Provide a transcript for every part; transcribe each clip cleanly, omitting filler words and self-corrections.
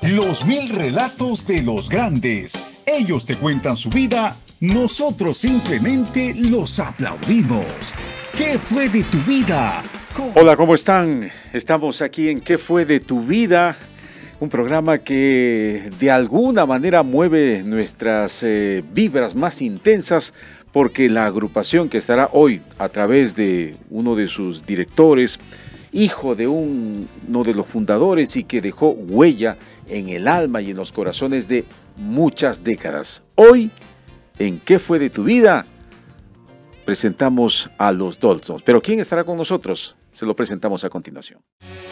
Los 1000 relatos de los grandes. Ellos te cuentan su vida, nosotros simplemente los aplaudimos. ¿Qué fue de tu vida? Hola, ¿cómo están? Estamos aquí en ¿Qué fue de tu vida? Un programa que de alguna manera mueve nuestras vibras más intensas, porque la agrupación que estará hoy a través de uno de sus directores, hijo de uno de los fundadores y que dejó huella en el alma y en los corazones de muchas décadas. Hoy, en ¿Qué fue de tu vida? Presentamos a los Daltons. Pero ¿quién estará con nosotros? Se lo presentamos a continuación.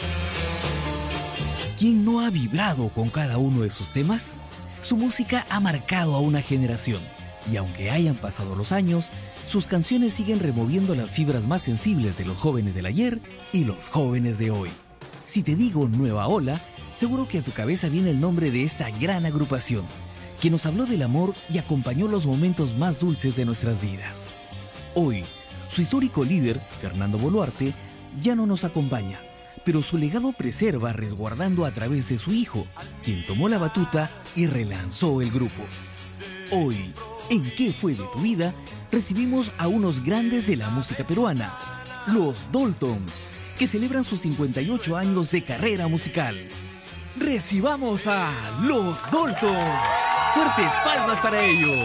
¿Quién no ha vibrado con cada uno de sus temas? Su música ha marcado a una generación. Y aunque hayan pasado los años, sus canciones siguen removiendo las fibras más sensibles de los jóvenes del ayer y los jóvenes de hoy. Si te digo Nueva Ola, seguro que a tu cabeza viene el nombre de esta gran agrupación, que nos habló del amor y acompañó los momentos más dulces de nuestras vidas. Hoy, su histórico líder, Fernando Boluarte, ya no nos acompaña, pero su legado preserva resguardando a través de su hijo, quien tomó la batuta y relanzó el grupo. Hoy, en ¿Qué fue de tu vida?, recibimos a unos grandes de la música peruana, los Daltons, que celebran sus 58 años de carrera musical. ¡Recibamos a los Daltons! ¡Fuertes palmas para ellos!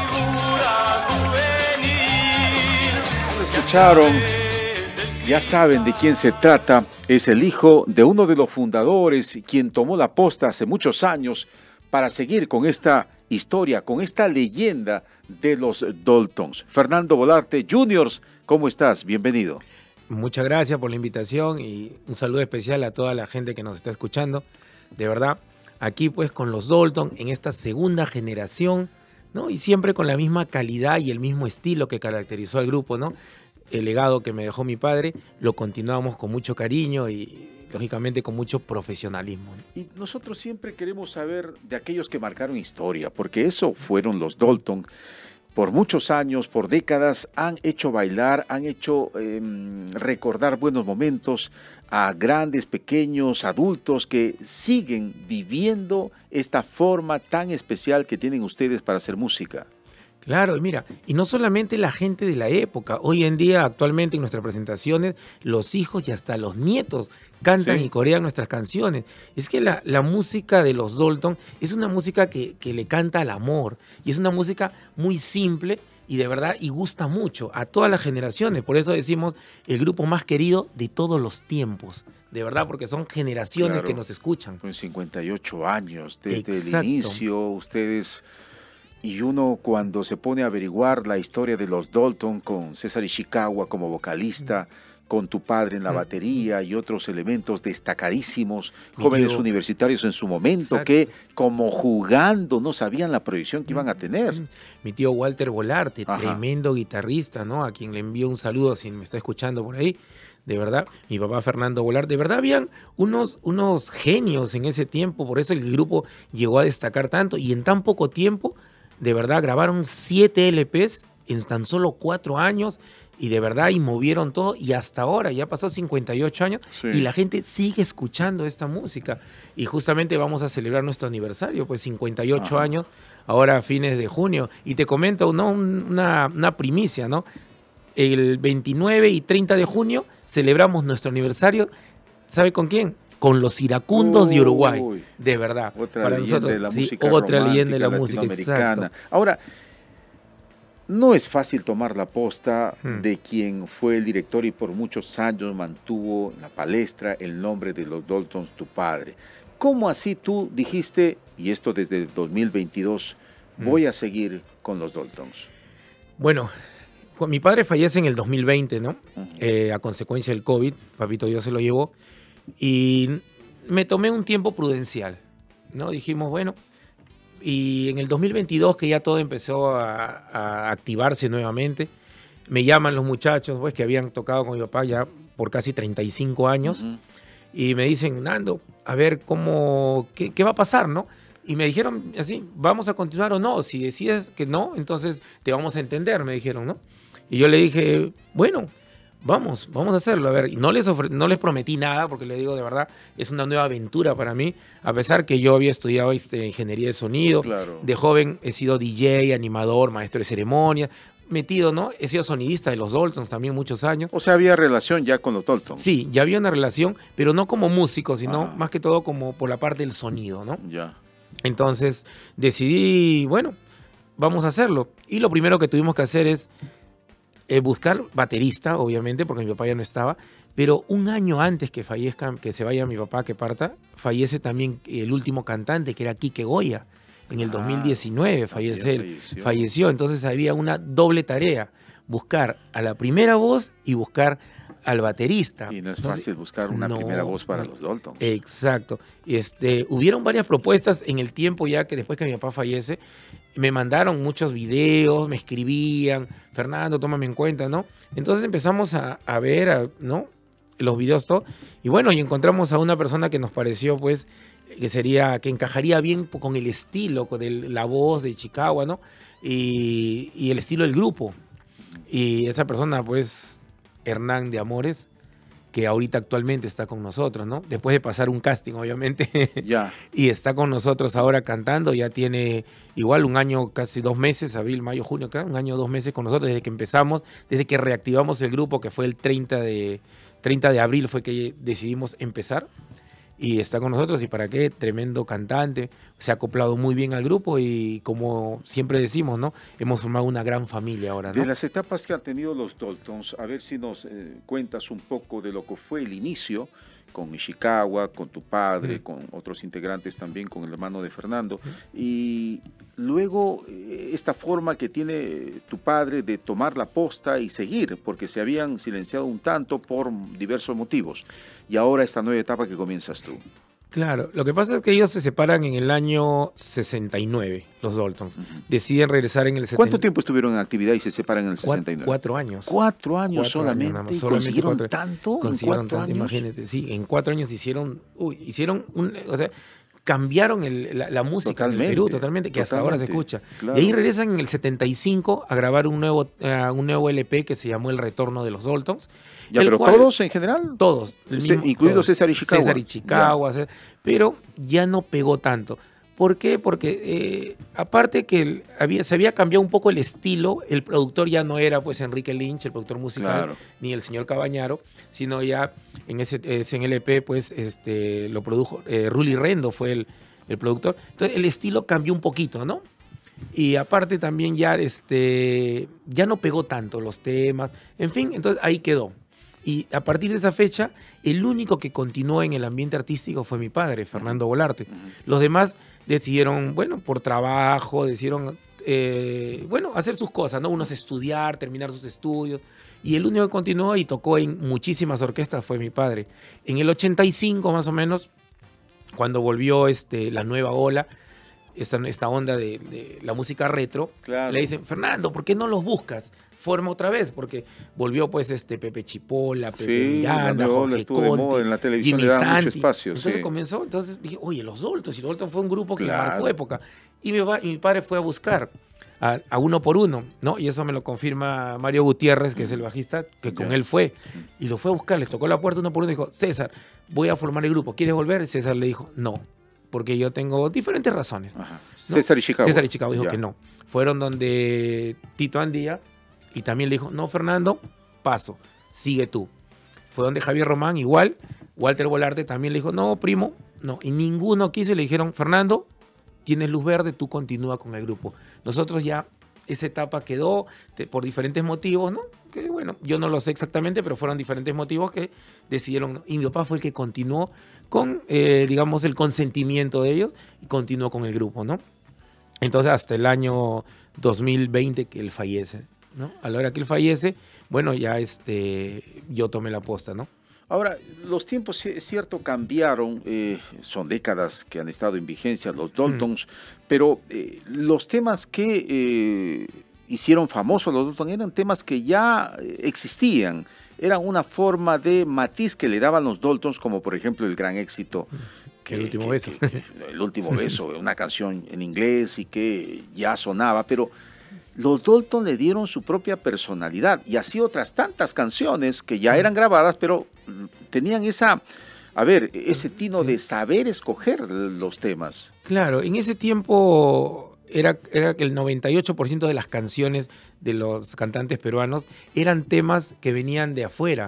Escucharon, ya saben de quién se trata. Es el hijo de uno de los fundadores, quien tomó la posta hace muchos años para seguir con esta historia, con esta leyenda de los Daltons. Fernando Boluarte Jr., ¿cómo estás? Bienvenido. Muchas gracias por la invitación y un saludo especial a toda la gente que nos está escuchando. De verdad, aquí pues con los Daltons en esta segunda generación, ¿no? Y siempre con la misma calidad y el mismo estilo que caracterizó al grupo, ¿no? El legado que me dejó mi padre lo continuamos con mucho cariño y lógicamente con mucho profesionalismo. Y nosotros siempre queremos saber de aquellos que marcaron historia, porque eso fueron los Daltons. Por muchos años, por décadas, han hecho bailar, han hecho recordar buenos momentos a grandes, pequeños, adultos que siguen viviendo esta forma tan especial que tienen ustedes para hacer música. Claro, mira, y no solamente la gente de la época, hoy en día actualmente en nuestras presentaciones los hijos y hasta los nietos cantan y corean nuestras canciones. Es que la música de los Daltons es una música que le canta al amor y es una música muy simple y de verdad y gusta mucho a todas las generaciones. Por eso decimos el grupo más querido de todos los tiempos. De verdad, porque son generaciones que nos escuchan. Con 58 años, desde el inicio, ustedes... Y uno cuando se pone a averiguar la historia de los Daltons con César Ishikawa como vocalista, con tu padre en la batería y otros elementos destacadísimos, jóvenes universitarios en su momento, que como jugando no sabían la proyección que iban a tener. Mi tío Walter Boluarte, tremendo guitarrista, ¿no? A quien le envío un saludo si me está escuchando por ahí. De verdad, mi papá Fernando Boluarte, de verdad habían unos genios en ese tiempo, por eso el grupo llegó a destacar tanto y en tan poco tiempo. De verdad, grabaron 7 LPs en tan solo 4 años y de verdad, y movieron todo. Y hasta ahora, ya pasó 58 años y la gente sigue escuchando esta música. Y justamente vamos a celebrar nuestro aniversario, pues 58 años, ahora a fines de junio. Y te comento, ¿no? una primicia, ¿no? El 29 y 30 de junio celebramos nuestro aniversario. ¿Sabe con quién? Con los Iracundos de Uruguay, de verdad. Otra para leyenda nosotros, de la música otra leyenda de la música latinoamericana. Ahora, no es fácil tomar la posta de quien fue el director y por muchos años mantuvo en la palestra el nombre de los Daltons, tu padre. ¿Cómo así tú dijiste, y esto desde el 2022, voy a seguir con los Daltons? Bueno, mi padre fallece en el 2020, ¿no? A consecuencia del COVID, papito Dios se lo llevó. Y me tomé un tiempo prudencial, ¿no? Dijimos, bueno, y en el 2022 que ya todo empezó a activarse nuevamente, me llaman los muchachos, pues, que habían tocado con mi papá ya por casi 35 años, y me dicen, Nando, a ver qué va a pasar, ¿no? Y me dijeron así, ¿vamos a continuar o no? Si decides que no, entonces te vamos a entender, me dijeron, ¿no? Y yo le dije, bueno, vamos a hacerlo. A ver, y no les prometí nada, porque les digo, de verdad, es una nueva aventura para mí, a pesar que yo había estudiado ingeniería de sonido, Claro. de joven he sido DJ, animador, maestro de ceremonias, metido, ¿no? He sido sonidista de los Daltons también muchos años. O sea, había relación ya con los Daltons. Sí, ya había una relación, pero no como músico, sino Ajá. más que todo como por la parte del sonido, ¿no? Ya. Entonces decidí, bueno, vamos a hacerlo. Y lo primero que tuvimos que hacer es buscar baterista, obviamente, porque mi papá ya no estaba. Pero un año antes que fallezca, que se vaya mi papá, que parta, fallece también el último cantante, que era Quique Goya. En el 2019 fallece él. Falleció. Entonces había una doble tarea: buscar a la primera voz y buscar al baterista. Y no es fácil buscar una primera voz para los Daltons. Exacto. Hubieron varias propuestas en el tiempo ya que después que mi papá fallece, me mandaron muchos videos, me escribían, Fernando, tómame en cuenta, ¿no? Entonces empezamos a ver, ¿no? Los videos, todo. Y bueno, y encontramos a una persona que nos pareció, pues, que encajaría bien con el estilo, con la voz de Chicago, ¿no? Y el estilo del grupo. Y esa persona, pues, Hernán de Amores, que ahorita actualmente está con nosotros, ¿no? Después de pasar un casting, obviamente. Ya. Y está con nosotros ahora cantando. Ya tiene igual un año, casi 2 meses, abril, mayo, junio, claro, un año, 2 meses con nosotros desde que empezamos, desde que reactivamos el grupo, que fue el 30 de abril fue que decidimos empezar. Y está con nosotros, y para qué, tremendo cantante, se ha acoplado muy bien al grupo y como siempre decimos, ¿no? Hemos formado una gran familia ahora, ¿no? De las etapas que han tenido los Daltons, a ver si nos cuentas un poco de lo que fue el inicio con Ishikawa, con tu padre, con otros integrantes también, con el hermano de Fernando, y luego esta forma que tiene tu padre de tomar la posta y seguir, porque se habían silenciado un tanto por diversos motivos, y ahora esta nueva etapa que comienzas tú. Claro, lo que pasa es que ellos se separan en el año 69, los Daltons. Deciden regresar en el 70. ¿Cuánto tiempo estuvieron en actividad y se separan en el 69? 4 años. 4 años 4 solamente. años, ¿Consiguieron tanto? Consiguieron tanto, años? Imagínate. Sí, en 4 años hicieron o sea, cambiaron la música en el Perú totalmente, que hasta ahora se escucha. Claro. Y ahí regresan en el 75 a grabar un nuevo LP que se llamó El Retorno de los Daltons. Ya, pero todos en general. Todos. Incluidos César y Chicago. César y Chicago, pero ya no pegó tanto. ¿Por qué? Porque aparte que se había cambiado un poco el estilo, el productor ya no era pues Enrique Lynch, el productor musical, ni el señor Cabañaro, sino ya en en el EP pues lo produjo Rully Rendo, fue el productor. Entonces el estilo cambió un poquito, ¿no? Y aparte también ya no pegó tanto los temas, en fin, entonces ahí quedó. Y a partir de esa fecha, el único que continuó en el ambiente artístico fue mi padre, Fernando Bolarte. Los demás decidieron, bueno, por trabajo, decidieron, hacer sus cosas, ¿no? Unos estudiar, terminar sus estudios. Y el único que continuó y tocó en muchísimas orquestas fue mi padre. En el 85, más o menos, cuando volvió la nueva ola, esta onda de la música retro, le dicen, Fernando, ¿por qué no los buscas? Forma otra vez, porque volvió pues Pepe Chipola, Pepe Miranda, Jorge Conte, en la televisión Jimmy le daban Santi. mucho espacio. Entonces comenzó, entonces dije, oye, los Daltons, y los Daltons fue un grupo que marcó época. Y mi padre fue a buscar a uno por uno, ¿no? Y eso me lo confirma Mario Gutiérrez, que es el bajista, que con él fue. Y lo fue a buscar, les tocó la puerta uno por uno y dijo, César, voy a formar el grupo, ¿quieres volver? Y César le dijo, no, porque yo tengo diferentes razones. ¿No? César y Chicago. César y Chicago dijo que no. Fueron donde Tito Andía y también le dijo, no, Fernando, paso, sigue tú. Fue donde Javier Román, igual. Walter Bolarte también le dijo, no, primo, no. Y ninguno quiso y le dijeron, Fernando, tienes luz verde, tú continúa con el grupo. Nosotros ya, esa etapa quedó por diferentes motivos, ¿no? Que bueno, yo no lo sé exactamente, pero fueron diferentes motivos que decidieron. Y mi papá fue el que continuó con, digamos, el consentimiento de ellos y continuó con el grupo, ¿no? Entonces, hasta el año 2020 que él fallece, ¿no? A la hora que él fallece, bueno, ya yo tomé la posta, ¿no? Ahora, los tiempos, es cierto, cambiaron, son décadas que han estado en vigencia los Daltons, pero los temas que hicieron famosos los Daltons eran temas que ya existían, eran una forma de matiz que le daban los Daltons, como por ejemplo el gran éxito. El último beso. El último beso, una canción en inglés y que ya sonaba, pero los Dalton le dieron su propia personalidad y así otras tantas canciones que ya eran grabadas, pero tenían ese tino de saber escoger los temas. Claro, en ese tiempo era que el 98% de las canciones de los cantantes peruanos eran temas que venían de afuera,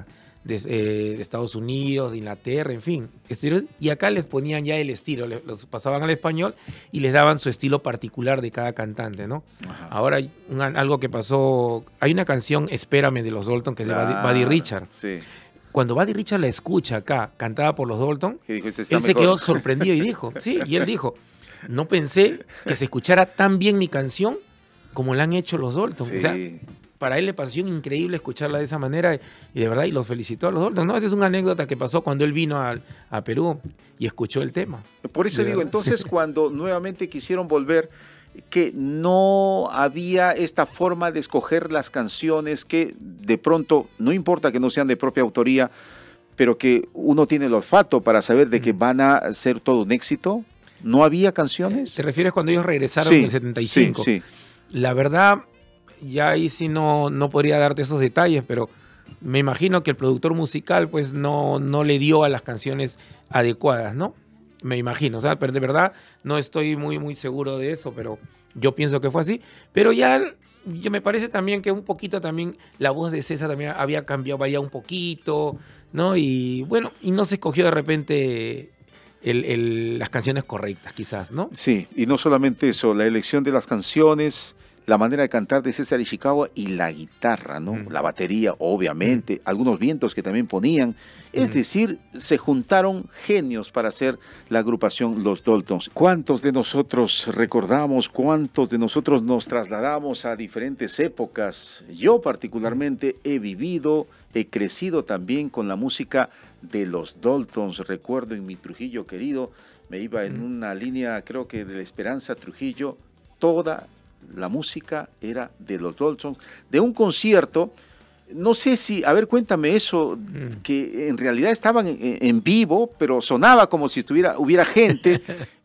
de Estados Unidos, de Inglaterra, en fin. Y acá les ponían ya el estilo, los pasaban al español y les daban su estilo particular de cada cantante, ¿no? Ajá. Ahora, algo que pasó, hay una canción, Espérame, de los Dalton, que es de Buddy Richard. Sí. Cuando Buddy Richard la escucha acá, cantada por los Dalton, él se quedó sorprendido y dijo, él dijo, no pensé que se escuchara tan bien mi canción como la han hecho los Dalton. Sí. O sea, para él le pareció increíble escucharla de esa manera y de verdad, y los felicitó a los Dalton. No, esa es una anécdota que pasó cuando él vino a Perú y escuchó el tema. Por eso digo, entonces cuando nuevamente quisieron volver, que no había esta forma de escoger las canciones que de pronto, no importa que no sean de propia autoría, pero que uno tiene el olfato para saber de que van a ser todo un éxito. ¿No había canciones? ¿Te refieres cuando ellos regresaron en el 75? Sí. La verdad, ya ahí sí no podría darte esos detalles, pero me imagino que el productor musical pues no le dio a las canciones adecuadas, ¿no? Me imagino, o sea, pero de verdad no estoy muy seguro de eso, pero yo pienso que fue así. Pero ya me parece también que un poquito también la voz de César también había cambiado, variado un poquito, ¿no? Y bueno, y no se escogió de repente las canciones correctas, quizás, ¿no? Sí, y no solamente eso, la elección de las canciones, la manera de cantar de César Ishikawa y la guitarra, ¿no? La batería, obviamente, algunos vientos que también ponían. Es decir, se juntaron genios para hacer la agrupación Los Daltons. ¿Cuántos de nosotros recordamos, cuántos de nosotros nos trasladamos a diferentes épocas? Yo particularmente he crecido también con la música de Los Daltons. Recuerdo en mi Trujillo querido, me iba en una línea, creo que de la Esperanza Trujillo, toda la música era de los Daltons, de un concierto, no sé si, a ver, cuéntame eso, que en realidad estaban en vivo, pero sonaba como si hubiera gente,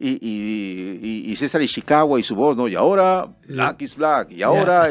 y César Ishikawa y su voz, ¿no? Y ahora Black is Black, y ahora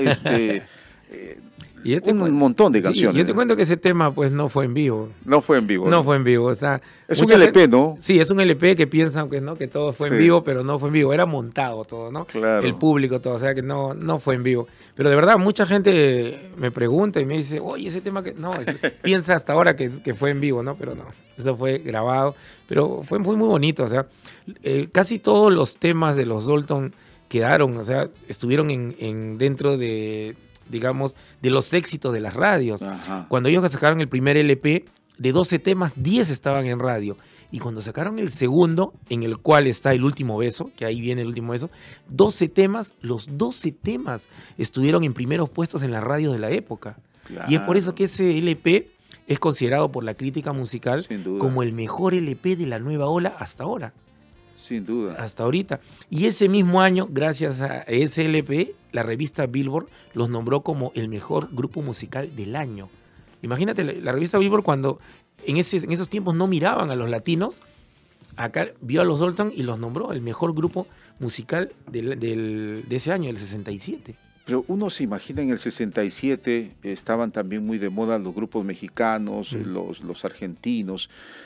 un montón de canciones. Sí, yo te cuento que ese tema pues no fue en vivo. No fue en vivo. No fue en vivo, o sea... Es un LP, ¿no? Sí, es un LP que piensan que todo fue en vivo, pero no fue en vivo. Era montado todo, ¿no? Claro. El público, todo, o sea que no fue en vivo. Pero de verdad, mucha gente me pregunta y me dice, oye, ese tema que... No, piensa hasta ahora que fue en vivo, ¿no? Pero no, eso fue grabado. Pero fue muy bonito, o sea, casi todos los temas de los Dalton quedaron, o sea, estuvieron dentro de... digamos, de los éxitos de las radios. Ajá. Cuando ellos sacaron el primer LP, de 12 temas, 10 estaban en radio. Y cuando sacaron el segundo, en el cual está El Último Beso, que ahí viene El Último Beso, 12 temas, los 12 temas estuvieron en primeros puestos en las radios de la época. Claro. Y es por eso que ese LP es considerado por la crítica musical como el mejor LP de la nueva ola hasta ahora. Sin duda. Hasta ahorita. Y ese mismo año, gracias a ese LP, la revista Billboard los nombró como el mejor grupo musical del año. Imagínate, la revista Billboard cuando en esos tiempos no miraban a los latinos, acá vio a los Dalton y los nombró el mejor grupo musical de ese año, el 67. Pero uno se imagina en el 67, estaban también muy de moda los grupos mexicanos, los argentinos,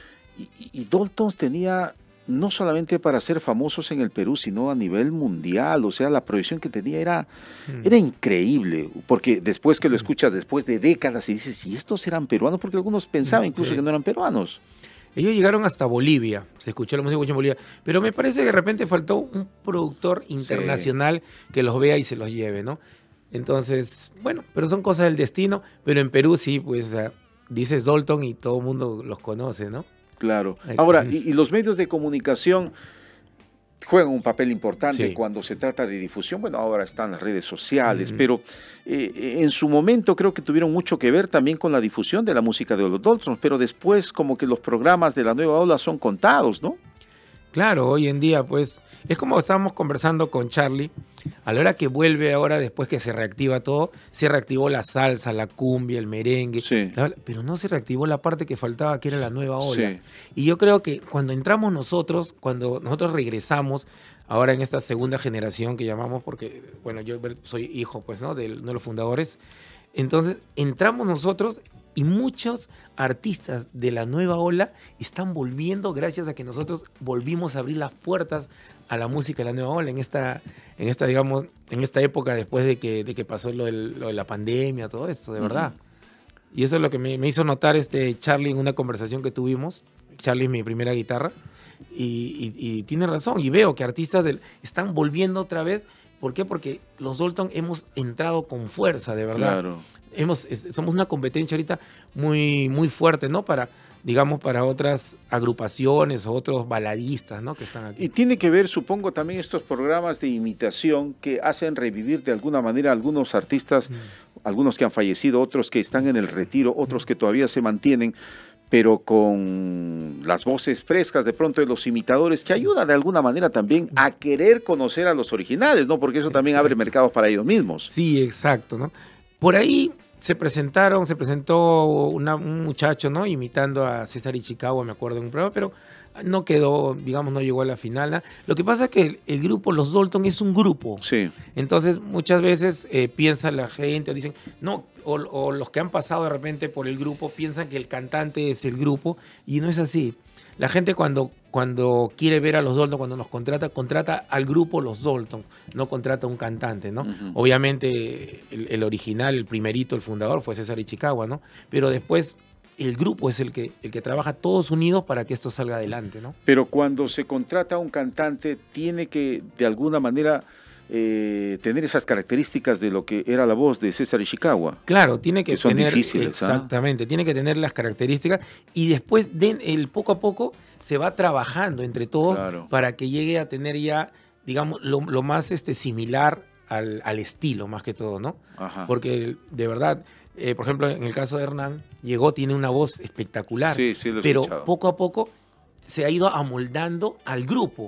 y Daltons tenía... no solamente para ser famosos en el Perú, sino a nivel mundial. O sea, la proyección que tenía era increíble, porque después que lo escuchas, después de décadas, y dices, ¿y estos eran peruanos? Porque algunos pensaban incluso que no eran peruanos. Ellos llegaron hasta Bolivia, se escuchó la música en Bolivia, pero me parece que de repente faltó un productor internacional que los vea y se los lleve, ¿no? Entonces, bueno, pero son cosas del destino, pero en Perú sí, pues dices Dalton y todo el mundo los conoce, ¿no? Claro. Ahora, y los medios de comunicación juegan un papel importante cuando se trata de difusión. Bueno, ahora están las redes sociales, pero en su momento creo que tuvieron mucho que ver también con la difusión de la música de los Daltons, pero después como que los programas de la nueva ola son contados, ¿no? Claro, hoy en día, pues, es como estábamos conversando con Charlie, a la hora que vuelve ahora, después que se reactiva todo, se reactivó la salsa, la cumbia, el merengue, Sí. pero no se reactivó la parte que faltaba, que era la nueva ola. Sí. Y yo creo que cuando entramos nosotros, cuando nosotros regresamos, ahora en esta segunda generación que llamamos, porque, bueno, yo soy hijo, pues, ¿no? De los fundadores, entonces entramos nosotros y muchos artistas de la nueva ola están volviendo gracias a que nosotros volvimos a abrir las puertas a la música de la nueva ola en esta digamos, en esta época después de que pasó lo de la pandemia, todo esto, de verdad. Y eso es lo que me hizo notar Charlie en una conversación que tuvimos. Charlie es mi primera guitarra y tiene razón. Y veo que artistas están volviendo otra vez. ¿Por qué? Porque los Dalton hemos entrado con fuerza, de verdad. Claro. Somos una competencia ahorita muy, muy fuerte, ¿no? Para, digamos, para otras agrupaciones o otros baladistas, ¿no? Que están aquí. Y tiene que ver, supongo, también estos programas de imitación que hacen revivir de alguna manera a algunos artistas, algunos que han fallecido, otros que están en el retiro, otros que todavía se mantienen, pero con las voces frescas de pronto de los imitadores, que ayuda de alguna manera también a querer conocer a los originales, ¿no? Porque eso también abre mercados para ellos mismos. Sí, exacto, ¿no? Por ahí se presentó un muchacho, ¿no? Imitando a César Ichikawa, me acuerdo, en un programa, pero no quedó, digamos, no llegó a la final, ¿no? Lo que pasa es que el grupo, los Dalton, es un grupo. Sí. Entonces, muchas veces piensa la gente, o dicen, no, o los que han pasado de repente por el grupo piensan que el cantante es el grupo, y no es así. La gente cuando quiere ver a los Dalton, cuando nos contrata al grupo Los Dalton, no contrata a un cantante, ¿no? Obviamente el original, el primerito, el fundador fue César Ichikawa, ¿no? Pero después el grupo es el que trabaja todos unidos para que esto salga adelante, ¿no? Pero cuando se contrata a un cantante, tiene que de alguna manera tener esas características de lo que era la voz de César Ichikawa. Claro, tiene que son tener, difíciles, exactamente, tiene que tener las características y después poco a poco se va trabajando entre todos, claro, para que llegue a tener ya, digamos, lo más similar al estilo, más que todo, ¿no? Ajá. Porque de verdad, por ejemplo, en el caso de Hernán, tiene una voz espectacular, sí, lo he escuchado. Poco a poco se ha ido amoldando al grupo.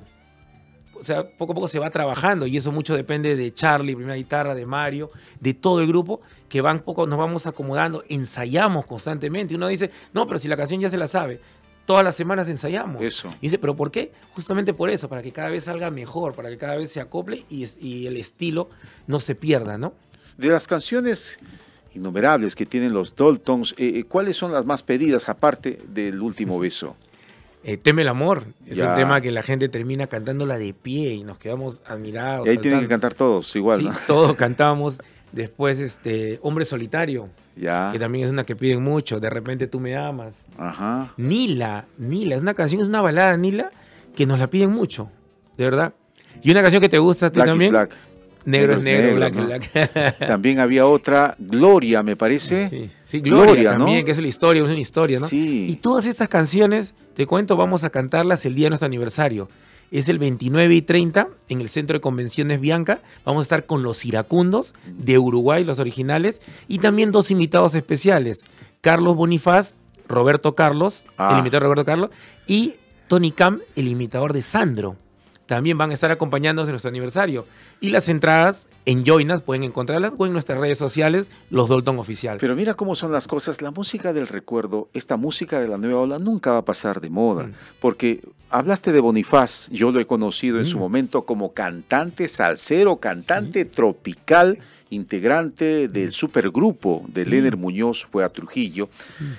O sea, poco a poco se va trabajando y eso mucho depende de Charlie, primera guitarra, de Mario, de todo el grupo, que nos vamos acomodando, ensayamos constantemente. Uno dice, no, pero si la canción ya se la sabe, todas las semanas ensayamos. Eso. Y dice, ¿pero por qué? Justamente por eso, para que cada vez salga mejor, para que cada vez se acople y el estilo no se pierda, ¿no? De las canciones innumerables que tienen los Daltons, ¿cuáles son las más pedidas aparte del Último Beso? Teme el amor, es un tema que la gente termina cantándola de pie y nos quedamos admirados. Y ahí tienen que cantar todos igual, sí, ¿no? Todos cantamos. Después Hombre Solitario, que también es una que piden mucho, De repente tú me amas. Ajá. Nila, es una canción, es una balada, Nila, que nos la piden mucho, de verdad. Y una canción que te gusta a ti también. Black. Negro es negro, Black ¿no? es Black. También había otra, Gloria, me parece. Sí, Gloria también, ¿no? Que es la historia, es una historia, ¿no? Sí. Y todas estas canciones, te cuento, vamos a cantarlas el día de nuestro aniversario. Es el 29 y 30 en el Centro de Convenciones Bianca. Vamos a estar con los Iracundos de Uruguay, los originales, y también dos invitados especiales, Carlos Bonifaz, Roberto Carlos, el imitador Roberto Carlos, y Tony Cam, el imitador de Sandro. También van a estar acompañándonos en nuestro aniversario. Y las entradas en Joinas pueden encontrarlas o en nuestras redes sociales, Los Dalton Oficial. Pero mira cómo son las cosas. La música del recuerdo, esta música de la nueva ola, nunca va a pasar de moda. Porque hablaste de Bonifaz, yo lo he conocido en su momento como cantante salsero, cantante tropical, integrante del supergrupo de Lener Muñoz, fue a Trujillo.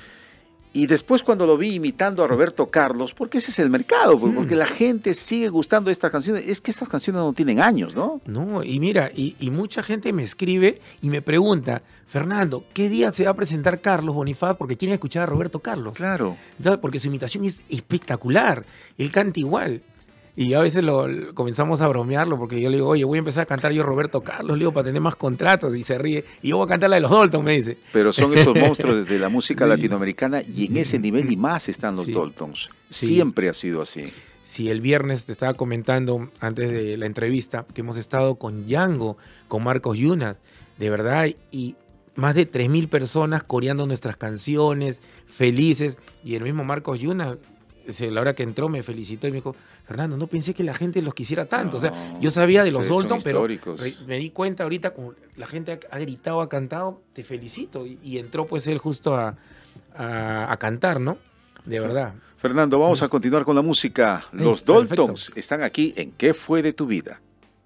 Y después cuando lo vi imitando a Roberto Carlos, porque ese es el mercado, porque la gente sigue gustando estas canciones. Es que estas canciones no tienen años, ¿no? No, y mira, y mucha gente me escribe y me pregunta, Fernando, ¿qué día se va a presentar Carlos Bonifaz? Porque quieren escuchar a Roberto Carlos. Claro. Entonces, porque su imitación es espectacular, él canta igual. Y a veces comenzamos a bromearlo porque yo le digo, oye, voy a empezar a cantar yo Roberto Carlos, le digo, para tener más contratos, y se ríe. Y yo voy a cantar la de los Dalton, me dice. Pero son esos monstruos de la música latinoamericana y en ese nivel y más están los Daltons. Siempre ha sido así. Sí, el viernes te estaba comentando, antes de la entrevista, que hemos estado con Django, con Marcos Yuna, de verdad, y más de 3.000 personas coreando nuestras canciones, felices. Y el mismo Marcos Yuna la hora que entró me felicitó y me dijo, Fernando, no pensé que la gente los quisiera tanto. O sea, yo sabía de los Dalton, pero me di cuenta ahorita, como la gente ha gritado, ha cantado, te felicito. Y entró pues él justo a cantar, ¿no? De verdad. Fernando, vamos a continuar con la música. Los Daltons están aquí en ¿Qué fue de tu vida?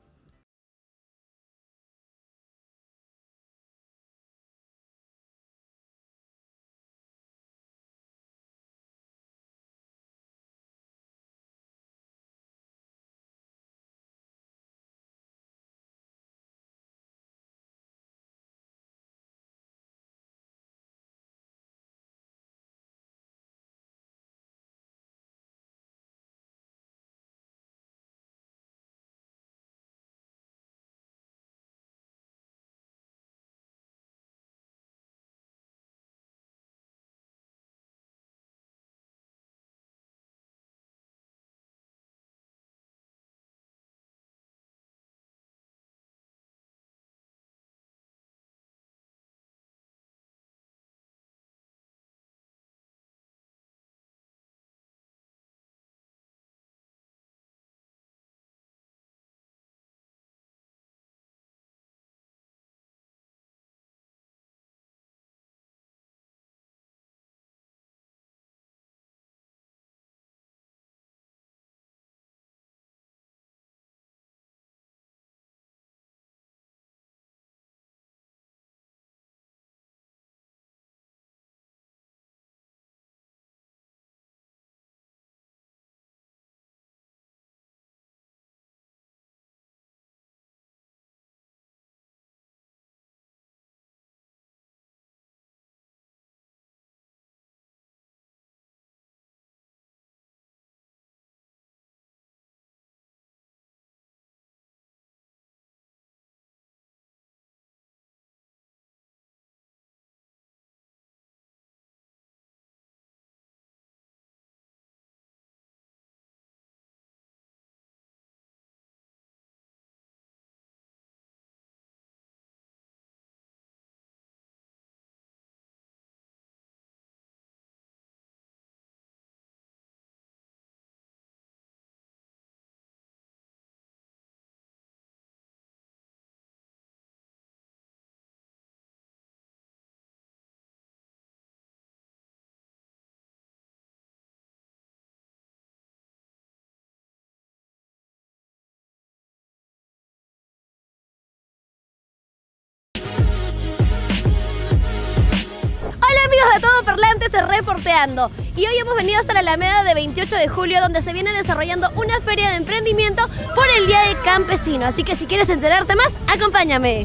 De Todo Parlantes reporteando, y hoy hemos venido hasta la Alameda de 28 de julio, donde se viene desarrollando una feria de emprendimiento por el Día del Campesino, así que si quieres enterarte más, acompáñame.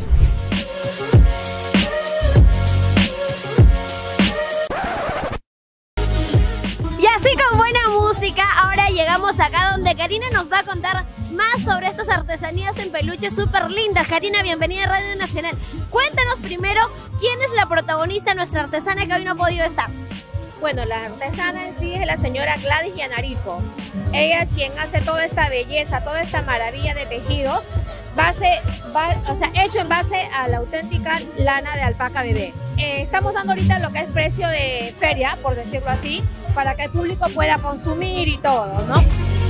Y así con buena música, ahora llegamos acá donde Karina nos va a contar más sobre estas artesanías en peluche súper lindas. Karina, bienvenida a Radio Nacional. Cuéntanos primero quién es la protagonista, nuestra artesana que hoy no ha podido estar. Bueno, la artesana en sí es la señora Gladys Yanarico. Ella es quien hace toda esta belleza, toda esta maravilla de tejidos, hecho en base a la auténtica lana de alpaca bebé. Estamos dando ahorita lo que es precio de feria, por decirlo así, para que el público pueda consumir y todo, ¿no?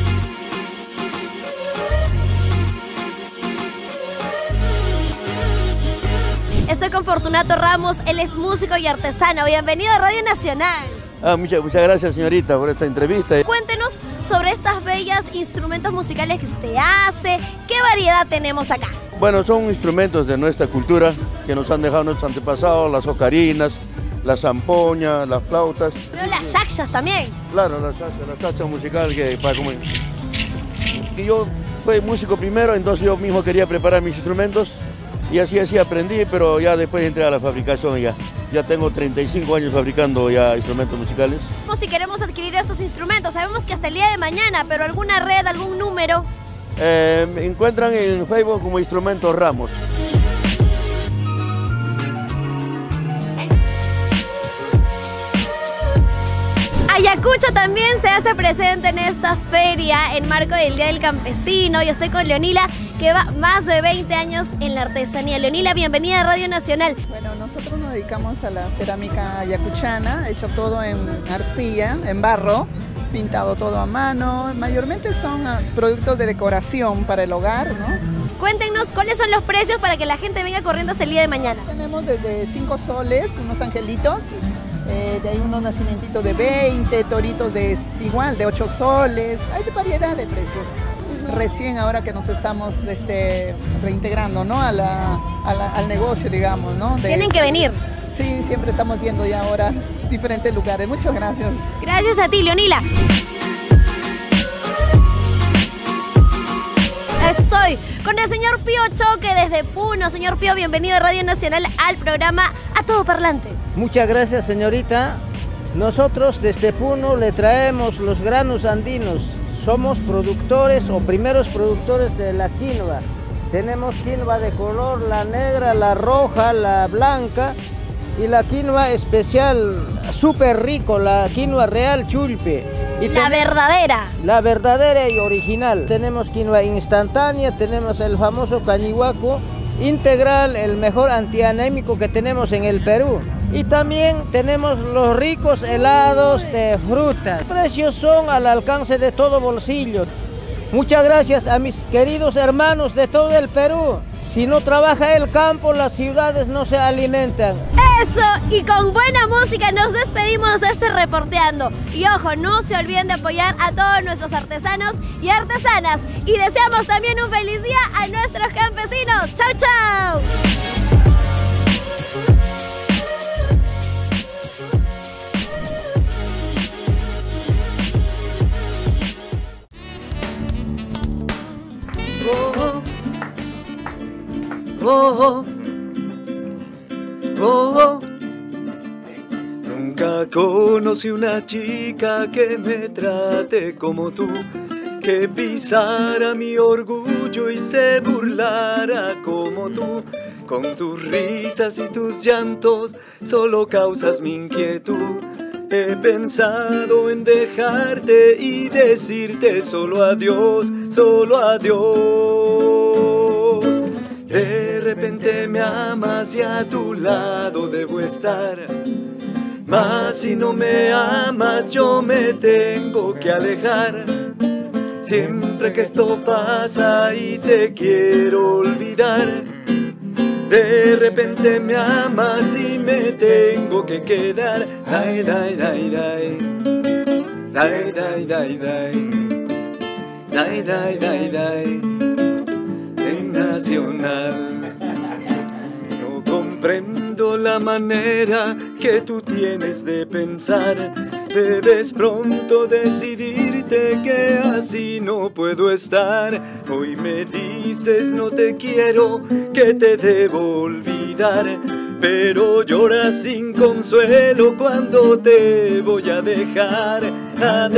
Estoy con Fortunato Ramos, él es músico y artesano. Bienvenido a Radio Nacional. Muchas gracias, señorita, por esta entrevista. Cuéntenos sobre estas bellas instrumentos musicales que usted hace. ¿Qué variedad tenemos acá? Bueno, son instrumentos de nuestra cultura que nos han dejado nuestros antepasados, las ocarinas, la zampoña, las flautas. Pero las chachas también. Claro, la chacha musical que para como... Y yo fui músico primero, entonces yo mismo quería preparar mis instrumentos. Y así aprendí, pero ya después entré a la fabricación ya tengo 35 años fabricando ya instrumentos musicales. Si queremos adquirir estos instrumentos, sabemos que hasta el día de mañana, pero alguna red, algún número. Me encuentran en Facebook como Instrumentos Ramos. Ayacucho también se hace presente en esta feria en marco del Día del Campesino. Yo estoy con Leonila, que va más de 20 años en la artesanía. Leonila, bienvenida a Radio Nacional. Bueno, nosotros nos dedicamos a la cerámica ayacuchana, hecho todo en arcilla, en barro. pintado todo a mano. Mayormente son productos de decoración para el hogar, ¿no? Cuéntenos cuáles son los precios para que la gente venga corriendo hasta el día de mañana. Tenemos desde 5 soles, unos angelitos, de ahí unos nacimientos de 20, toritos de igual, de 8 soles. Hay de variedad de precios. Recién ahora que nos estamos reintegrando, ¿no? al negocio, digamos, ¿no? Tienen que venir. Sí, siempre estamos yendo ya ahora a diferentes lugares. Muchas gracias. Gracias a ti, Leonila. Estoy con el señor Pío Choque desde Puno. Señor Pío, bienvenido a Radio Nacional al programa A Todo Parlante. Muchas gracias, señorita. Nosotros desde Puno le traemos los granos andinos. Somos productores o primeros productores de la quinoa. Tenemos quinoa de color, la negra, la roja, la blanca y la quinoa especial, súper rico, la quinoa real chulpe. Y la verdadera. La verdadera y original. Tenemos quinoa instantánea, tenemos el famoso cañihuaco integral, el mejor antianémico que tenemos en el Perú. Y también tenemos los ricos helados de frutas. Los precios son al alcance de todo bolsillo. Muchas gracias a mis queridos hermanos de todo el Perú. Si no trabaja el campo, las ciudades no se alimentan. Eso, y con buena música nos despedimos de este Reporteando. Y ojo, no se olviden de apoyar a todos nuestros artesanos y artesanas. Y deseamos también un feliz día a nuestros campesinos. ¡Chau, chau! Oh, oh, oh. Nunca conocí una chica que me trate como tú, que pisara mi orgullo y se burlara como tú. Con tus risas y tus llantos solo causas mi inquietud. He pensado en dejarte y decirte solo adiós, solo adiós. De repente me amas y a tu lado debo estar. Mas si no me amas yo me tengo que alejar. Siempre que esto pasa y te quiero olvidar. De repente me amas y me tengo que quedar. Dai, dai, dai, dai. Dai, dai, dai, dai. Dai, dai, dai, dai. En Nacional. No comprendo la manera que tú tienes de pensar. Debes pronto decidirte que así no puedo estar. Hoy me dices no te quiero, que te debo olvidar. Pero lloras sin consuelo cuando te voy a dejar, a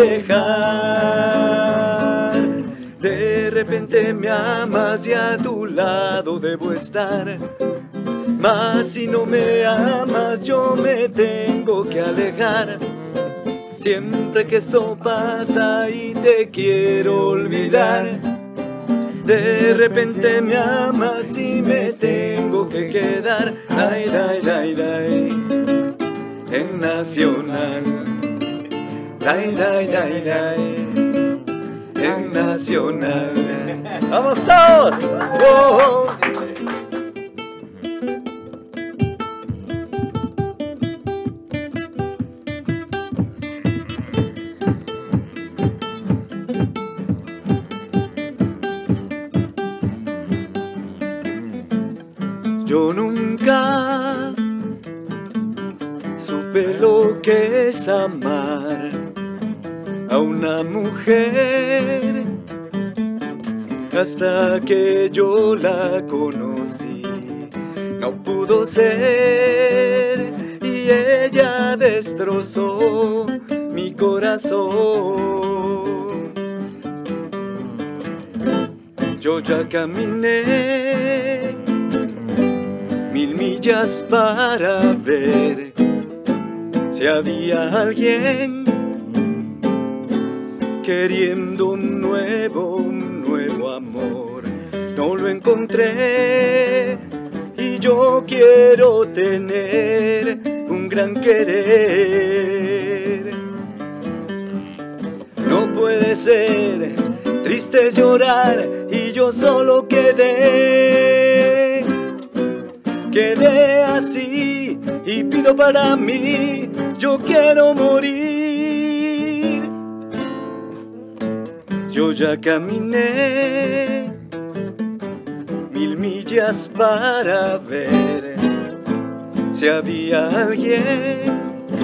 dejar. De repente me amas y a tu lado debo estar. Mas si no me amas yo me tengo que alejar. Siempre que esto pasa y te quiero olvidar. De repente me amas y me tengo que quedar. Dai, dai, dai, dai. En Nacional. Dai, dai, dai, dai. En Nacional. ¡Vamos todos! ¡Oh! Yo nunca supe lo que es amar a una mujer hasta que yo la conocí. No pudo ser y ella destrozó mi corazón. Yo ya caminé 1000 millas para ver si había alguien queriendo un nuevo amor. No lo encontré y yo quiero tener un gran querer. ser, triste es llorar y yo solo quedé así y pido para mí, yo quiero morir. Yo ya caminé 1000 millas para ver si había alguien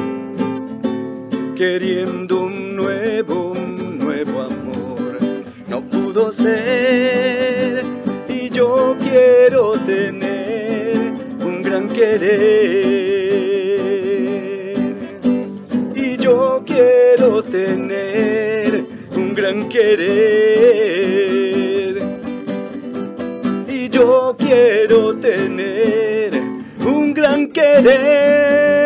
queriendo un nuevo amor. No pudo ser y yo quiero tener un gran querer. Y yo quiero tener un gran querer. Y yo quiero tener un gran querer.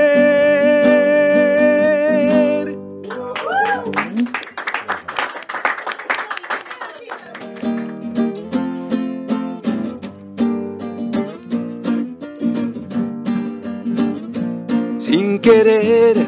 Sin querer,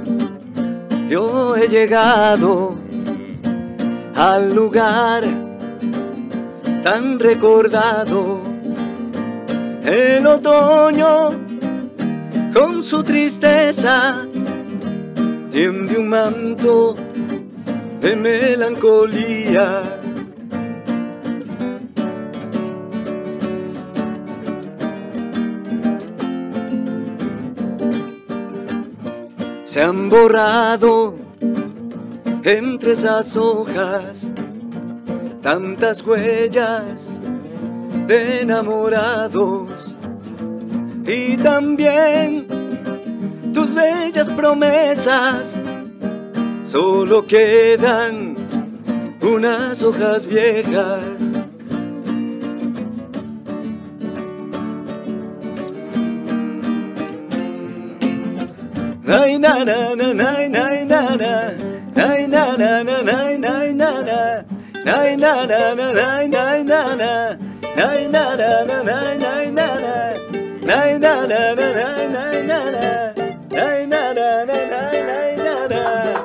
yo he llegado al lugar tan recordado. El otoño con su tristeza tiende un manto de melancolía. Se han borrado entre esas hojas tantas huellas de enamorados y también tus bellas promesas. Solo quedan unas hojas viejas. Nay na na na nay nay na na nay na na na nay nay na na nay na na na nay nay na na nay na na na nay nay na na nay na na na nay nay na na nay na na na nay nay na na.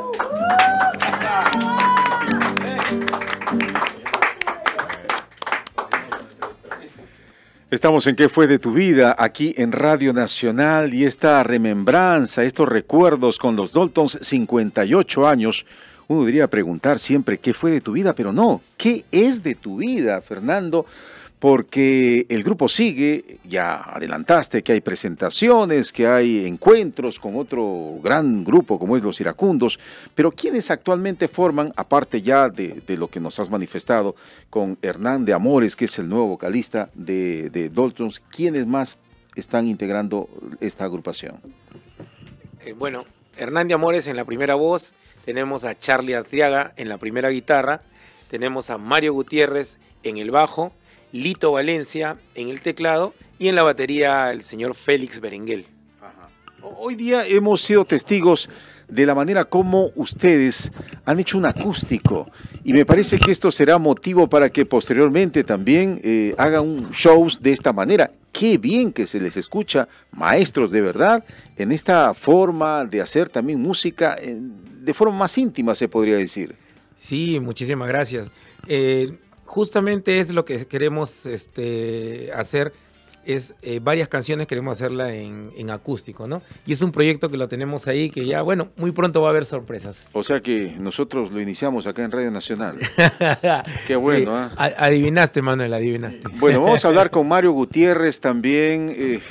Estamos en ¿Qué fue de tu vida? Aquí en Radio Nacional, y esta remembranza, estos recuerdos con los Daltons, 58 años. Uno debería preguntar siempre ¿qué fue de tu vida? Pero no, ¿qué es de tu vida, Fernando? Porque el grupo sigue, ya adelantaste que hay presentaciones, que hay encuentros con otro gran grupo como es Los Iracundos, pero ¿quiénes actualmente forman, aparte ya de lo que nos has manifestado con Hernán de Amores, que es el nuevo vocalista de Daltons, quiénes más están integrando esta agrupación? Bueno, Hernán de Amores en la primera voz, tenemos a Charlie Arteaga en la primera guitarra, tenemos a Mario Gutiérrez en el bajo, Lito Valencia en el teclado y en la batería el señor Félix Berenguel. Ajá. Hoy día hemos sido testigos de la manera como ustedes han hecho un acústico, y me parece que esto será motivo para que posteriormente también hagan shows de esta manera. Qué bien que se les escucha, maestros de verdad, en esta forma de hacer también música de forma más íntima, se podría decir. Sí, muchísimas gracias. Justamente es lo que queremos hacer, es varias canciones queremos hacerla en acústico, ¿no? Y es un proyecto que lo tenemos ahí, que ya, bueno, muy pronto va a haber sorpresas. O sea que nosotros lo iniciamos acá en Radio Nacional. Qué bueno, sí, adivinaste, Manuel, adivinaste. Bueno, vamos a hablar con Mario Gutiérrez también,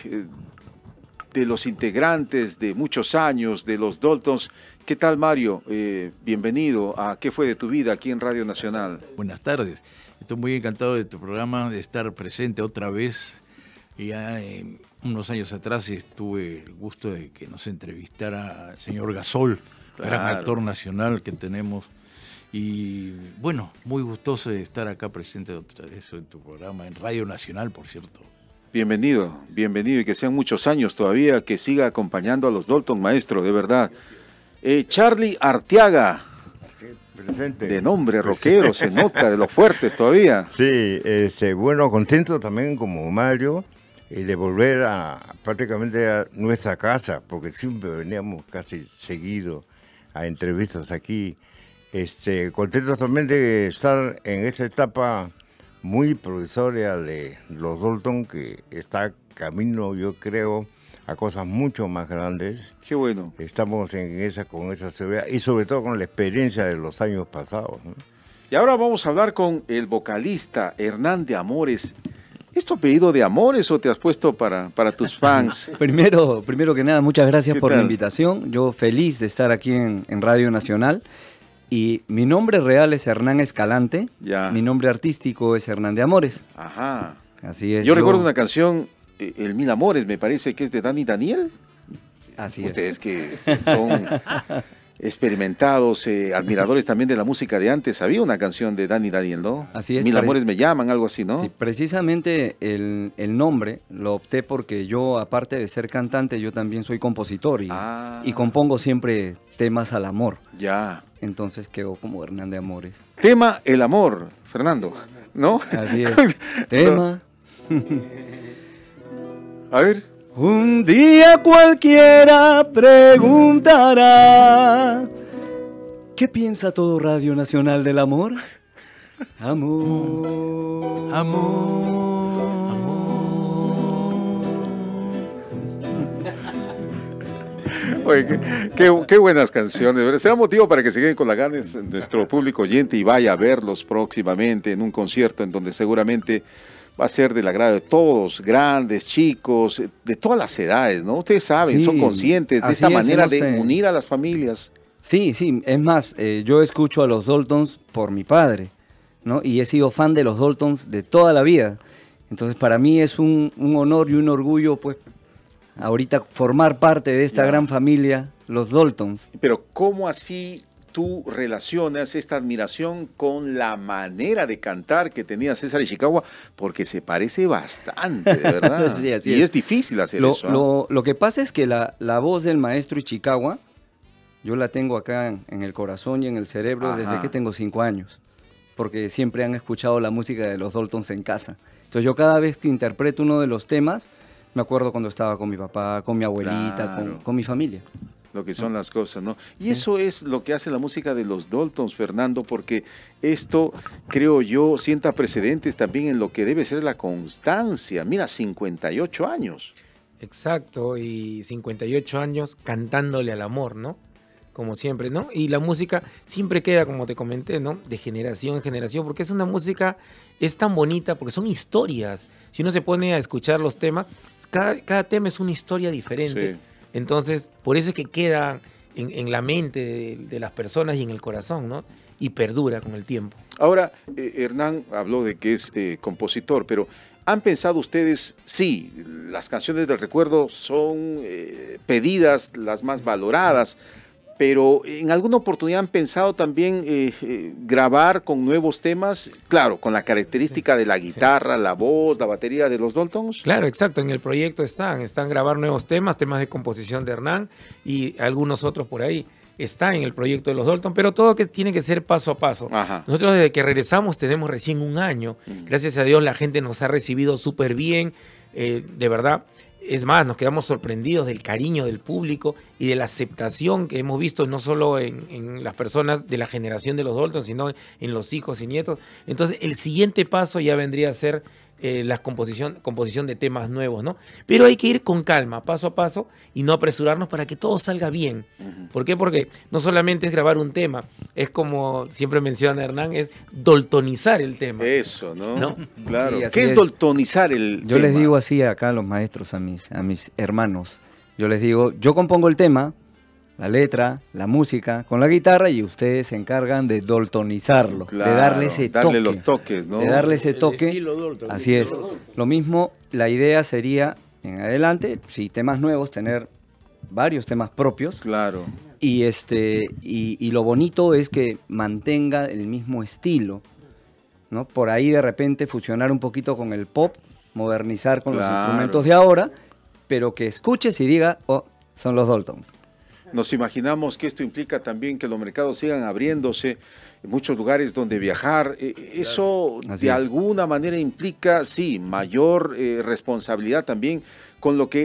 de los integrantes de muchos años de los Daltons. ¿Qué tal, Mario? Bienvenido a ¿Qué fue de tu vida? Aquí en Radio Nacional. Buenas tardes. Estoy muy encantado de tu programa, de estar presente otra vez. Ya unos años atrás tuve el gusto de que nos entrevistara el señor Gasol, claro, gran actor nacional que tenemos. Y bueno, muy gustoso de estar acá presente otra vez en tu programa, en Radio Nacional, por cierto. Bienvenido, bienvenido, y que sean muchos años todavía, que siga acompañando a los Dalton, maestro, de verdad. Charlie Arteaga. Presente. De nombre rockero, se nota, de los fuertes todavía. Sí, bueno, contento también como Mario de volver prácticamente a nuestra casa, porque siempre veníamos casi seguido a entrevistas aquí. Contento también de estar en esta etapa muy provisoria de los Dalton, que está camino, yo creo, a cosas mucho más grandes. Qué bueno. Estamos con esa seguridad y sobre todo con la experiencia de los años pasados, ¿no? Y ahora vamos a hablar con el vocalista Hernán de Amores. ¿Es tu apellido de Amores o te has puesto para tus fans? Primero que nada, muchas gracias por la invitación. Yo feliz de estar aquí en Radio Nacional. Y mi nombre real es Hernán Escalante. Ya. Mi nombre artístico es Hernán de Amores. Ajá. Así es. Yo recuerdo una canción, El Mil Amores, me parece que es de Dani Daniel. Así Ustedes es. Que son experimentados, admiradores también de la música de antes. Había una canción de Dani Daniel, ¿no? Así es. Mil Amores me llaman, algo así, ¿no? Sí, precisamente el nombre lo opté porque yo, aparte de ser cantante, yo también soy compositor y compongo siempre temas al amor. Ya. Entonces quedó como Hernán de Amores. Tema El Amor, Fernando, ¿no? Así es. Tema. A ver. Un día cualquiera preguntará: ¿qué piensa todo Radio Nacional del amor? Amor, amor. Oye, qué buenas canciones. Será motivo para que se queden con las ganas nuestro público oyente y vaya a verlos próximamente en un concierto en donde seguramente va a ser del agrado de todos, grandes, chicos, de todas las edades, ¿no? Ustedes saben, son conscientes de esta manera de unir a las familias. Sí, es más, yo escucho a los Daltons por mi padre, ¿no? Y he sido fan de los Daltons de toda la vida. Entonces, para mí es un honor y un orgullo, pues, ahorita formar parte de esta gran familia, los Daltons. Pero ¿cómo así tú relacionas esta admiración con la manera de cantar que tenía César Ishikawa? Porque se parece bastante, de verdad. Sí, y es difícil hacer eso. Lo que pasa es que la voz del maestro Ishikawa, yo la tengo acá en el corazón y en el cerebro desde que tengo 5 años. Porque siempre han escuchado la música de los Daltons en casa. Entonces yo cada vez que interpreto uno de los temas, me acuerdo cuando estaba con mi papá, con mi abuelita, con mi familia. Lo que son las cosas, ¿no? Y eso es lo que hace la música de los Daltons, Fernando, porque esto, creo yo, sienta precedentes también en lo que debe ser la constancia. Mira, 58 años. Exacto, y 58 años cantándole al amor, ¿no? Como siempre, ¿no? Y la música siempre queda, como te comenté, ¿no? De generación en generación, porque es una música, es tan bonita, porque son historias. Si uno se pone a escuchar los temas, cada tema es una historia diferente. Sí. Entonces, por eso es que queda en la mente de las personas y en el corazón, ¿no? Y perdura con el tiempo. Ahora, Hernán habló de que es compositor, pero ¿han pensado ustedes, sí, las canciones del recuerdo son pedidas, las más valoradas, pero en alguna oportunidad han pensado también grabar con nuevos temas? Claro, con la característica de la guitarra, la voz, la batería de los Daltons. Claro, exacto. En el proyecto están grabar nuevos temas de composición de Hernán y algunos otros por ahí. Está en el proyecto de los Dalton, pero todo que tiene que ser paso a paso. Ajá. Nosotros desde que regresamos tenemos recién 1 año. Gracias a Dios la gente nos ha recibido súper bien, de verdad. Es más, nos quedamos sorprendidos del cariño del público y de la aceptación que hemos visto no solo en las personas de la generación de los Dalton, sino en los hijos y nietos. Entonces, el siguiente paso ya vendría a ser la composición de temas nuevos, ¿no? Pero hay que ir con calma, paso a paso, y no apresurarnos para que todo salga bien. ¿Por qué? Porque no solamente es grabar un tema, es como siempre menciona Hernán, es daltonizar el tema. Eso, ¿no? Claro. Sí, ¿qué es daltonizar el tema? Yo les digo así acá a los maestros, a mis hermanos. Yo les digo, yo compongo el tema, la letra, la música, con la guitarra, y ustedes se encargan de daltonizarlo, de darle ese toque. Darle los toques, ¿no? De darle ese toque. Así es. Lo mismo, la idea sería, en adelante, si temas nuevos, tener varios temas propios. Claro. Y lo bonito es que mantenga el mismo estilo, ¿no? Por ahí de repente fusionar un poquito con el pop, modernizar con los instrumentos de ahora, pero que escuches y diga, oh, son los Daltons. Nos imaginamos que esto implica también que los mercados sigan abriéndose, en muchos lugares donde viajar. Eso de alguna manera implica, sí, mayor responsabilidad también con lo que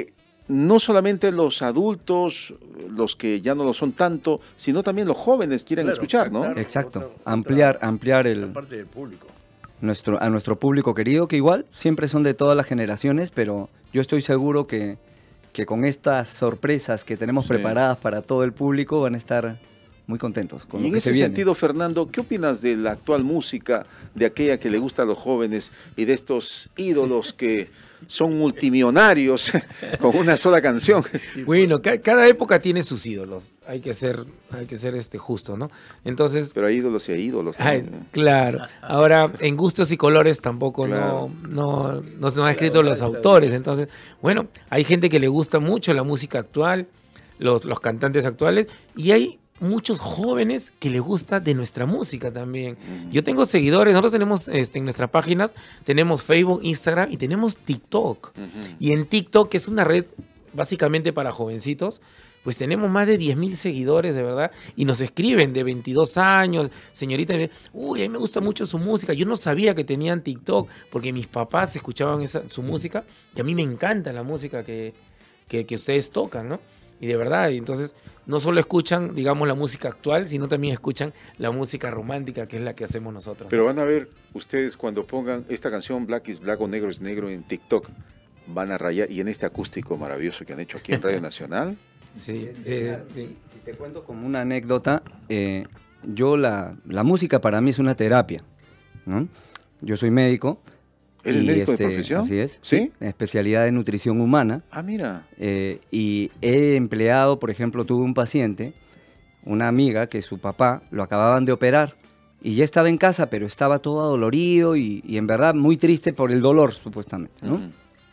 no solamente los adultos, los que ya no lo son tanto, sino también los jóvenes quieren escuchar, ¿no? Exacto, ampliar la parte del público. A nuestro público querido, que igual siempre son de todas las generaciones, pero yo estoy seguro que con estas sorpresas que tenemos preparadas para todo el público van a estar muy contentos con y lo en que ese se viene. sentido, Fernando, ¿qué opinas de la actual música, de aquella que le gusta a los jóvenes y de estos ídolos que son multimillonarios con una sola canción? Bueno, cada época tiene sus ídolos, hay que ser justo, ¿no? Entonces, pero hay ídolos y hay ídolos. Claro. Ahora, en gustos y colores tampoco Claro. no han escrito los autores. Entonces, bueno, hay gente que le gusta mucho la música actual, los cantantes actuales, y hay muchos jóvenes que les gusta de nuestra música también. Yo tengo seguidores, nosotros tenemos en nuestras páginas, tenemos Facebook, Instagram y tenemos TikTok. Y en TikTok, que es una red básicamente para jovencitos, pues tenemos más de 10.000 seguidores, de verdad, y nos escriben de 22 años, señorita, uy, a mí me gusta mucho su música. Yo no sabía que tenían TikTok, porque mis papás escuchaban su música, y a mí me encanta la música que ustedes tocan, ¿no? Y de verdad, entonces no solo escuchan, digamos, la música actual, sino también escuchan la música romántica, que es la que hacemos nosotros. Pero van a ver ustedes cuando pongan esta canción Black is Black o Negro es Negro en TikTok, van a rayar, y en este acústico maravilloso que han hecho aquí en Radio Nacional. Sí. Si te cuento como una anécdota, yo la música para mí es una terapia, ¿no? Yo soy médico. ¿Eres médico de profesión? Así es. ¿Sí? Especialidad en nutrición humana. Ah, mira. Y he empleado, por ejemplo, tuve un paciente, una amiga que su papá lo acababan de operar y ya estaba en casa, pero estaba todo adolorido y en verdad muy triste por el dolor, supuestamente, ¿no?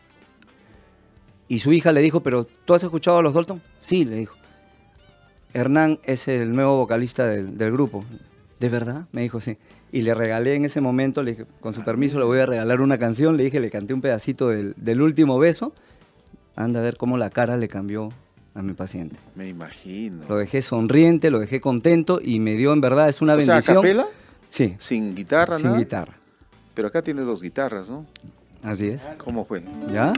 Y su hija le dijo, ¿pero tú has escuchado a los Dalton? Sí, le dijo. Hernán es el nuevo vocalista del grupo. ¿De verdad? Me dijo, sí. Y le regalé en ese momento, le dije, con su permiso le voy a regalar una canción. Le dije, le canté un pedacito del último beso. Anda a ver cómo la cara le cambió a mi paciente. Me imagino. Lo dejé sonriente, lo dejé contento y me dio, en verdad, es una bendición. ¿A capela? Sí. ¿Sin guitarra, Sin nada? guitarra. Pero acá tienes dos guitarras, ¿no? Así es. ¿Cómo fue? ¿Ya?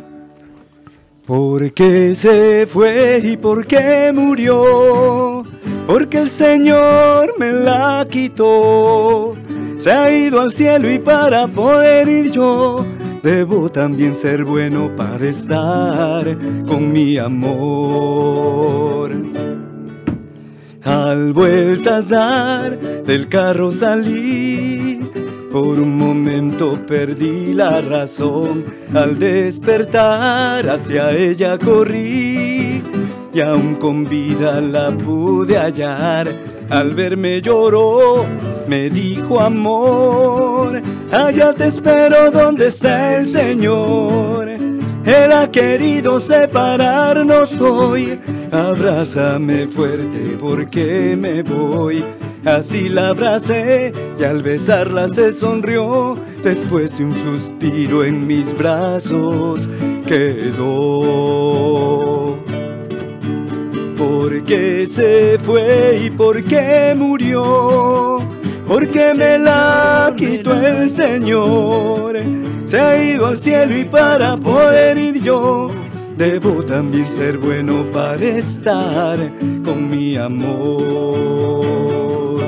¿Por qué se fue y por qué murió? Porque el Señor me la quitó. Se ha ido al cielo y para poder ir yo debo también ser bueno para estar con mi amor. Al vueltas dar del carro salí, por un momento perdí la razón. Al despertar hacia ella corrí y aún con vida la pude hallar. Al verme lloró, me dijo amor, allá te espero donde está el Señor. Él ha querido separarnos hoy, abrázame fuerte porque me voy. Así la abracé y al besarla se sonrió, después de un suspiro en mis brazos quedó. ¿Por qué se fue y por qué murió? Porque me la quitó el Señor. Se ha ido al cielo y para poder ir yo debo también ser bueno para estar con mi amor.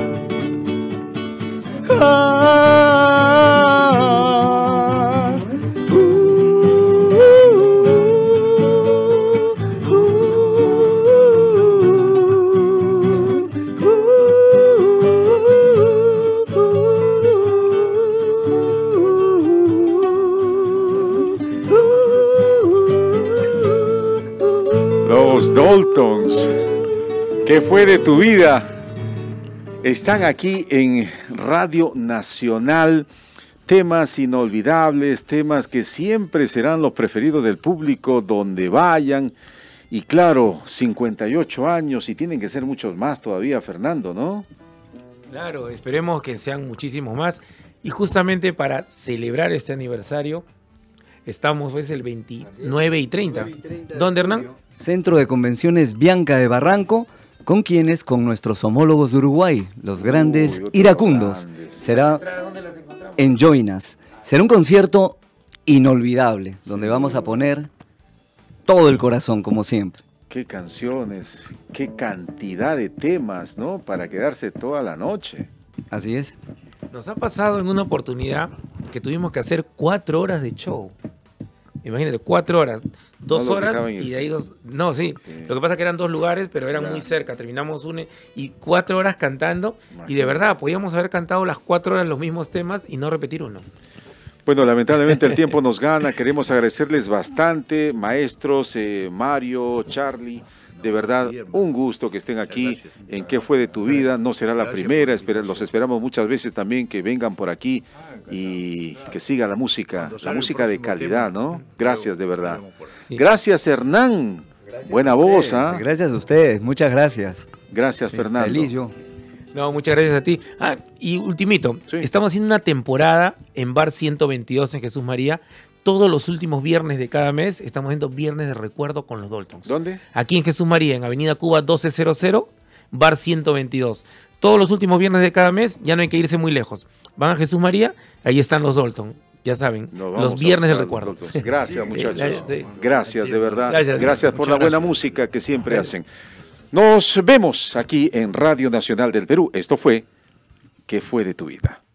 Los Daltons, ¿qué fue de tu vida? Están aquí en Radio Nacional, temas inolvidables, temas que siempre serán los preferidos del público donde vayan. Y claro, 58 años y tienen que ser muchos más todavía, Fernando, ¿no? Claro, esperemos que sean muchísimos más. Y justamente para celebrar este aniversario, estamos pues el 29 y 30. ¿Dónde, Hernán? Centro de Convenciones Bianca de Barranco, con quienes, con nuestros homólogos de Uruguay, los grandes iracundos. Será en Joinas. Será un concierto inolvidable, donde vamos a poner todo el corazón, como siempre. Qué canciones, qué cantidad de temas, ¿no? Para quedarse toda la noche. Así es. Nos ha pasado en una oportunidad que tuvimos que hacer 4 horas de show. Imagínate, 4 horas, 2 horas y de ahí 2. No, sí. Lo que pasa es que eran 2 lugares, pero eran muy cerca. Terminamos y 4 horas cantando. Y de verdad, podíamos haber cantado las 4 horas los mismos temas y no repetir uno. Bueno, lamentablemente el tiempo nos gana. Queremos agradecerles bastante, maestros, Mario, Charlie. De verdad, un gusto que estén aquí en ¿Qué fue de tu vida? No será la primera, los esperamos muchas veces también que vengan por aquí y que siga la música de calidad, ¿no? Gracias, de verdad. Gracias, Hernán. Buena voz, ¿ah? Gracias a ustedes, muchas gracias. Gracias, Fernando. Feliz yo. No, muchas gracias a ti. Y ultimito, estamos haciendo una temporada en Bar 122 en Jesús María. Todos los últimos viernes de cada mes estamos haciendo viernes de recuerdo con los Daltons. ¿Dónde? Aquí en Jesús María, en Avenida Cuba 1200, Bar 122. Todos los últimos viernes de cada mes, ya no hay que irse muy lejos. Van a Jesús María, ahí están los Dalton. Ya saben, los viernes del recuerdo. Gracias, muchachos. Gracias, de verdad. Gracias por la buena música que siempre hacen. Nos vemos aquí en Radio Nacional del Perú. Esto fue ¿Qué fue de tu vida?